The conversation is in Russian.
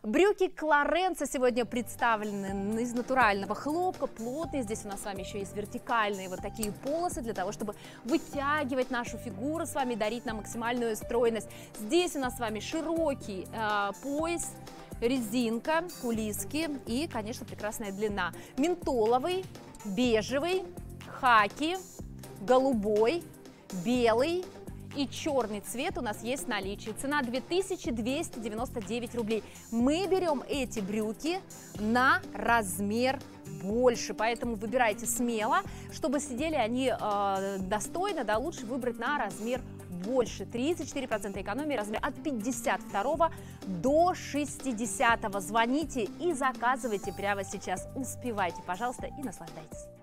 Брюки Клоренцо сегодня представлены из натурального хлопка, плотные. Здесь у нас с вами еще есть вертикальные вот такие полосы для того, чтобы вытягивать нашу фигуру с вами, дарить нам максимальную стройность. Здесь у нас с вами широкий пояс, резинка, кулиски и, конечно, прекрасная длина. Ментоловый, бежевый, хаки, голубой, белый и черный цвет у нас есть в наличии. Цена 2299 рублей. Мы берем эти брюки на размер больше, поэтому выбирайте смело, чтобы сидели они достойно, да, лучше выбрать на размер больше. 34% экономии, размер от 52 до 60. Звоните и заказывайте прямо сейчас. Успевайте, пожалуйста, и наслаждайтесь.